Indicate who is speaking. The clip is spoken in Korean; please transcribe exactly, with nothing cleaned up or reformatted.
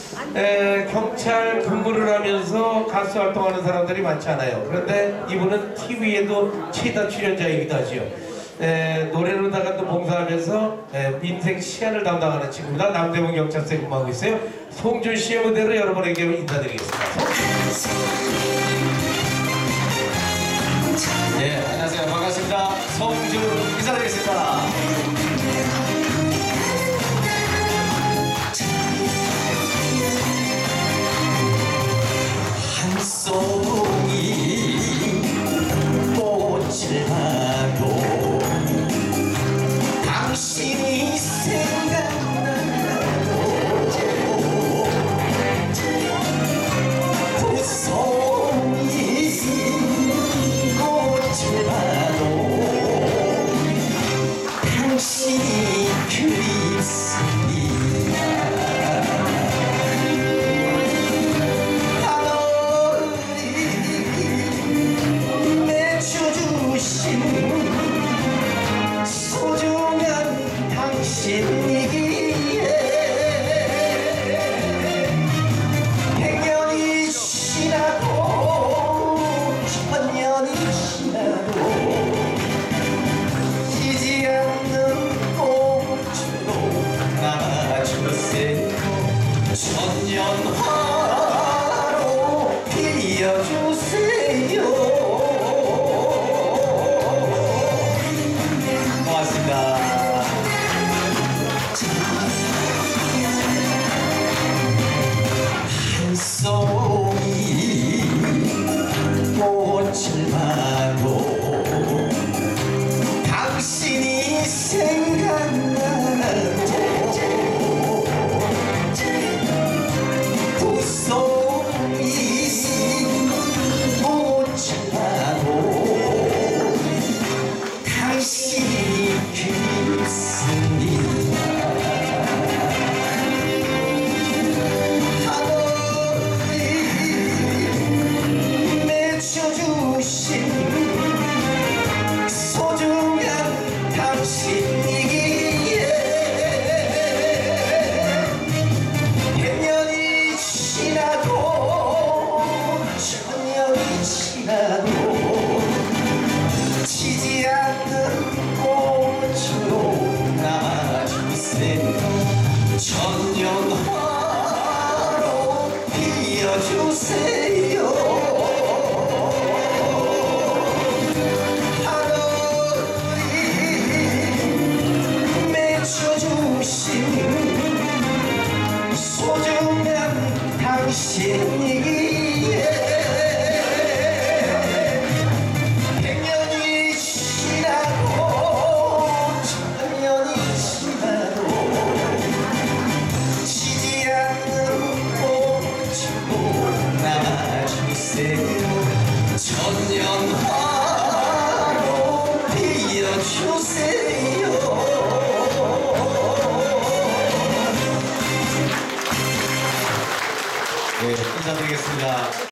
Speaker 1: 에, 경찰 근무를 하면서 가수 활동하는 사람들이 많지 않아요. 그런데 이분은 티비에도 최다 출연자이기도 하지요. 에, 노래로다가 또 봉사하면서 에, 민생 시안을 담당하는 친구입니다. 남대문 경찰서에 근무하고 있어요. 송준 씨의 무대로 여러분에게 인사드리겠습니다.
Speaker 2: 네, 안녕하세요. 반갑습니다. 송준 인사드리겠습니다. 한 송이 꽃을 봐도 당신이 생각나도 두 송이 꽃을 봐도 당신이 그립습니다. 소중한 당신이기에 백년이 지나도 천년이 지나도 지지 않는 꽃으로 남아주세요. 천년화로 피어주세요. 고맙습니다. 한 송이 꽃을 봐도 당신이 생각나도 두 송이 꽃을 봐도 당신이 그립습니다. 하늘이 맺혀주신 소중한 당신이기에 백년이 지나도 천년이 지나도 지지 않는 꽃으로 남아주세요. 천년화로 피어주세요. 하늘이 맺혀주신 소중한 당신이기에 백년이 지나도 천년이 지나도 지지 않는 꽃으로 남아주세요. 천년화로 피어주세요. 네, 인사드리겠습니다.